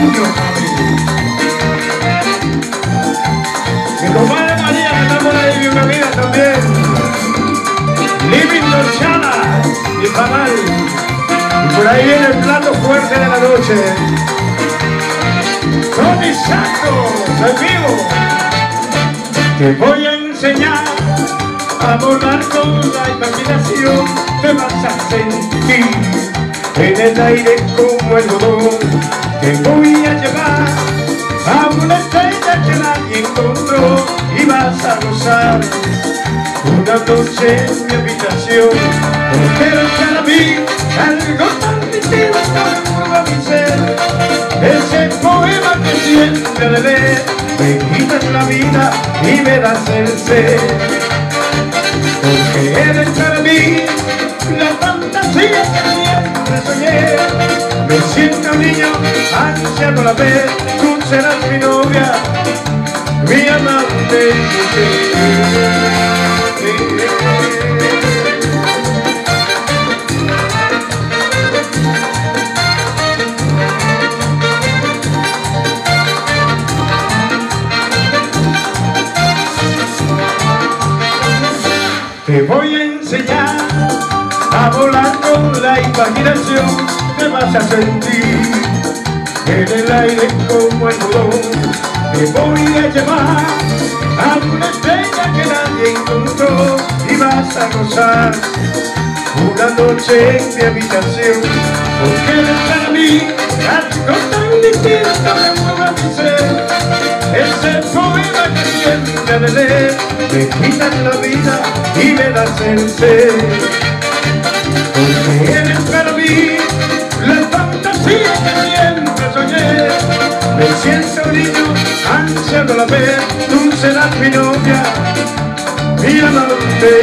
Mi compadre María, que está por ahí, bienvenida también. Living Dorchala, mi canal. Y por ahí viene el plato fuerte de la noche. Tony Santos, en vivo. Te voy a enseñar a volar con la imaginación. Te vas a sentir en el aire como el algodón. Te voy a llevar a una estrella que nadie encontró y vas a gozar una noche en mi habitación. Porque eres para mí algo tan distinto que mueve mi ser. Ese poema que siempre de leer me quitas la vida y me das el ser. Porque eres para mí la fantasía que siempre soñé. Me siento niño ansiando la vez. Tú serás mi novia, mi amante. Te voy a enseñar a volar con la imaginación. Te vas a sentir en el aire como el algodón. Te voy a llevar a una estrella que nadie encontró y vas a gozar una noche en mi habitación. Porque eres para mí algo tan distinto que mueve mi ser. Ese poema que siempre de leer me quitas la vida y me das el ser. Porque eres para mí la fantasía que siempre soñé. Me siento niño ansiando la ver. Tú serás mi novia, mi amante.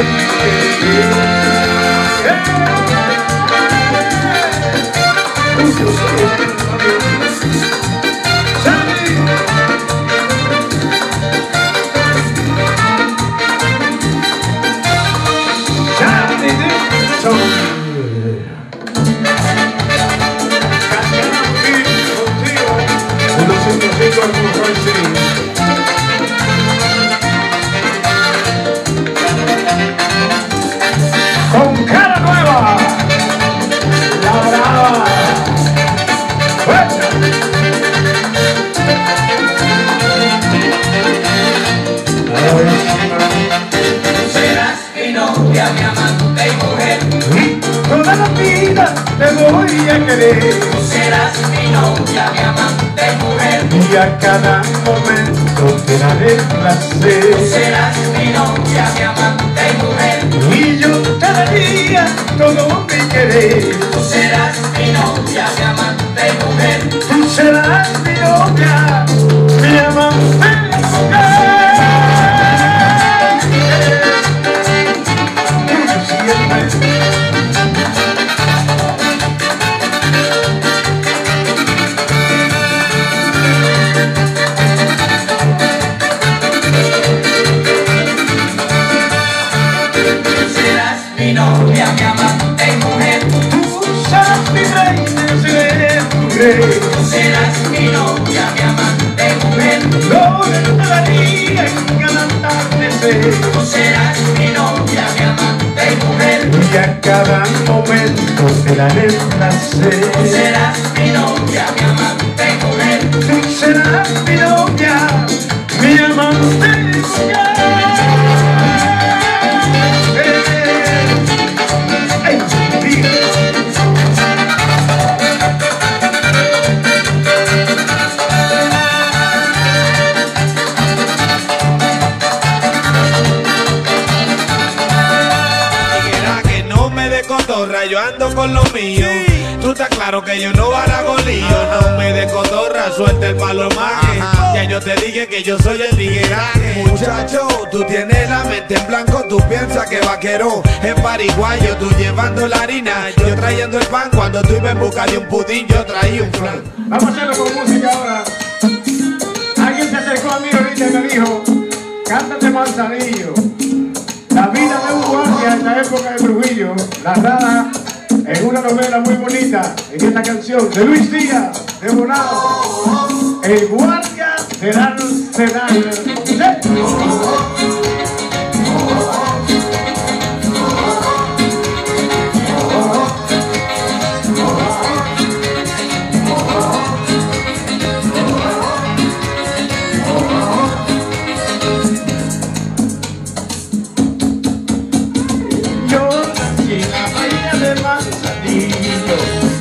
Con cara nueva, la brava. Tú serás mi novia, mi amante y mujer. Toda la vida te voy a querer. Tú serás mi novia, mi amante y mujer. Y a cada momento te daré placer. Tú serás mi novia, mi amante y mujer. Y yo te daría todo mi querer. Tú serás mi novia, mi amante y mujer. Tú serás mi novia, mi amante y mujer. Mi novia, mi amante y mujer. Tú serás mi reina, yo seré tu rey. Tú serás mi novia, mi amante y mujer. Lo que te daría en cada atardecer. Tú serás mi novia, mi amante y mujer. Y a cada momento te daré placer. Tú serás mi novia, mi amante y mujer. Tú serás mi novia, mi amante y mujer. Yo ando con lo mío. Tú estás claro que yo no barago lío. No me de cotorra, suelta el palomaje. Ya yo te dije que yo soy el tigueraje. Muchacho, tú tienes la mente en blanco. Tú piensas que vaquero es pariguayo. Tú llevando la harina, yo trayendo el pan. Cuando tú ibas en busca de un pudín, yo traía un flan. Vamos a hacerlo con música ahora. Alguien se acercó a mí ahorita y me dijo: cántate Manzanillo. La vida de un guardia en la época de Trujillo, narrada en una novela muy bonita, en esta canción de Luis Díaz, de Bonao. el guardia será. Yo nací en la bahía de Manzanillo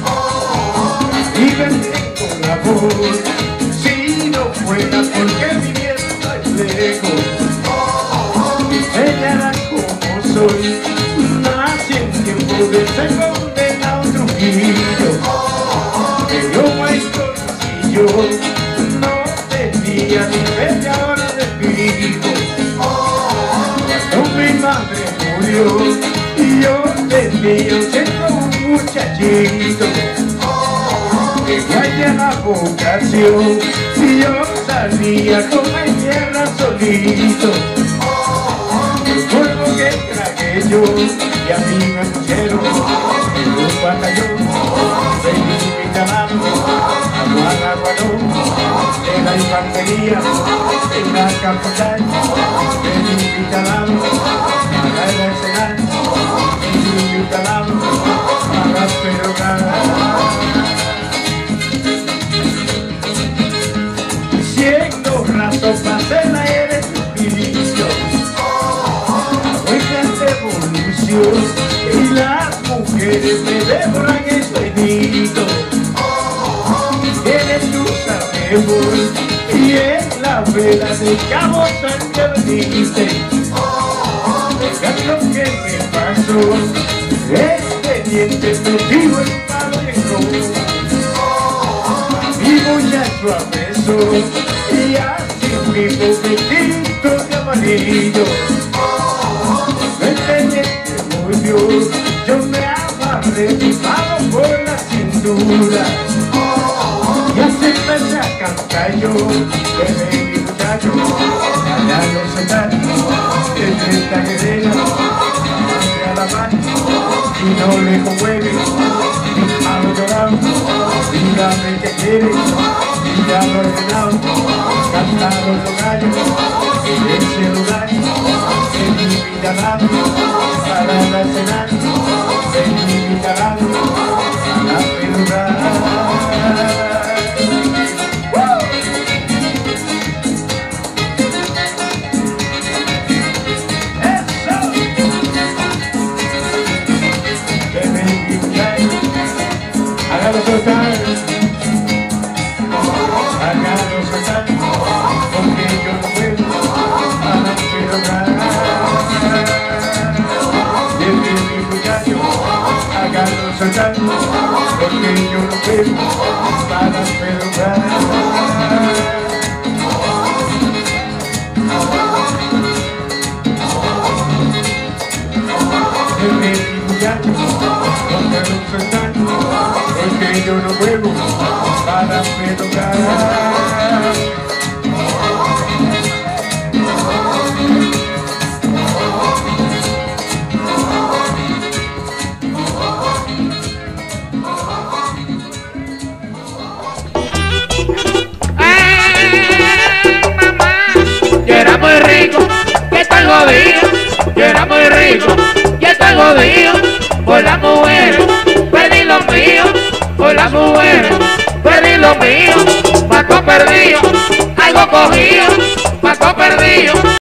y vendré con la voz. Si no fuera porque viviendo es lejos, ella era como soy. Nací en tiempo de ser condenado Trujillo, pero maestro si yo no tenía ni media hora de pico. Cuando mi madre murió, yo tenía siendo un muchachito que guaya la vocación, y yo salía con mi tierra solito. Recuerdo que tragué yo y a mí me pusieron en un batallón de Vitalano, a Guanaguanón, de la infantería, en la capital de Vitalano, para el escenario, de Vitalano, para perorar. Siendo rato pasé la era Trujillo, buena evolución, y las mujeres me devoran el sueñito. Eres tu sabor y es la vela de Cabo San que veniste. Lo que me pasó, este diente metido en palo y en rojo. Mi muchacho apresó y así mismo vestido de amarillo. Este diente volvió, yo me amarré mi mano por la cintura. Y así empecé a cantar yo, que mi muchacho, allá no se da, que esta guerrera, a la mano, y no le conmueve, mi mano llorando, dígame que quiere, y ya lo he ordenado, cantaron los gallos, en ese lugar, en mi vida dado, para la escenario, en mi vida dado, para pelugar. Hágalo soltar, porque yo no puedo para perorar. Desde mi muchacho, hágalo soltar, porque yo no puedo para perorar. Desde mi muchacho, hágalo soltar, porque yo no juego para perorar. Mamá, yo era muy rico, que estoy jodido. Yo era muy rico, que estoy jodido. Por las mujeres, perdí lo mío. Por las mujeres, perdí lo mío. Paco perdido, algo cogido. Paco perdido.